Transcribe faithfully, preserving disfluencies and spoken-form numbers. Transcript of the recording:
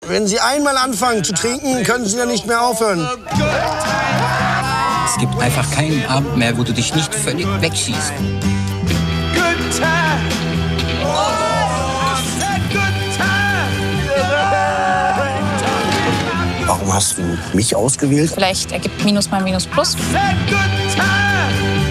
Wenn Sie einmal anfangen zu trinken, können Sie dann nicht mehr aufhören. Es gibt einfach keinen Abend mehr, wo du dich nicht völlig wegschießt. Warum hast du mich ausgewählt? Vielleicht ergibt Minus mal Minus Plus.